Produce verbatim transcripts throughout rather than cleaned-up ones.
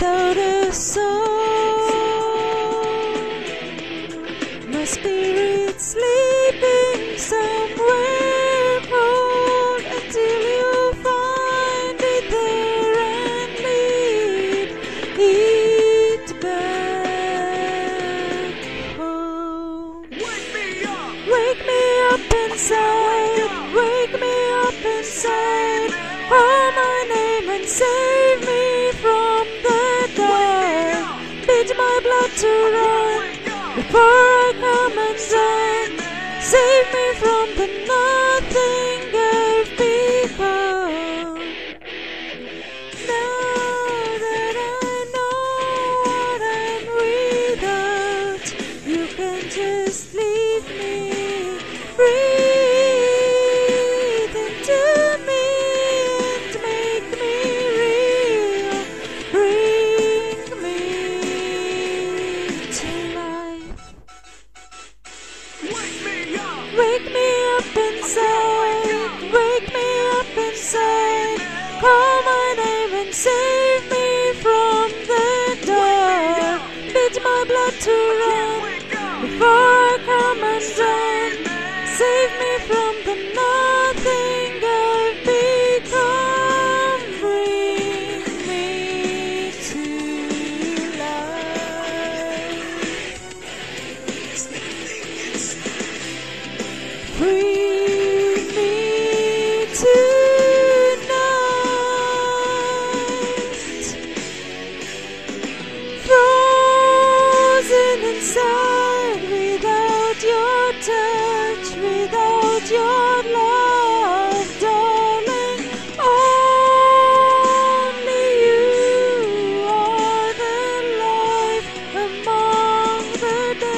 without a soul. My spirit sleeping somewhere cold until you find it there and lead it back home. Wake me up! Wake me up inside, wake me up inside. Call my name and save me from the dark. Beat my blood to run before I come undone. Save me from the nothing I've become. Now that I know what I'm without, you can just leave me. Breathe into me and make me real. Bring me to life. Wake me up! Wake me up inside, wake me up inside. Call my name and save me from the dark. Beat my blood to run before I come undone. Save me from the nothing I've become. Bring me to life. Bring me tonight. Frozen inside without your touch, without your love, darling. Only you are the life among the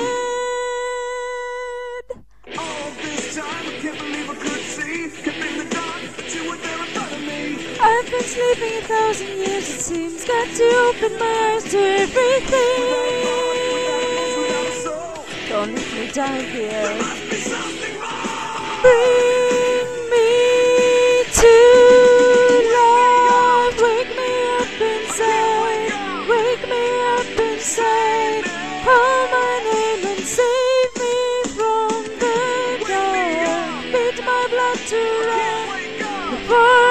dead. All this time, I can't believe I could see. Kept in the dark, but you were there in front of me. I've been sleeping a thousand years, it seems. Got to open my eyes to everything. Don't let me die here. Must be something more! Bring me to life. Wake me up inside. Wake me up inside. Call my name and save me from the dark. Beat my blood to run before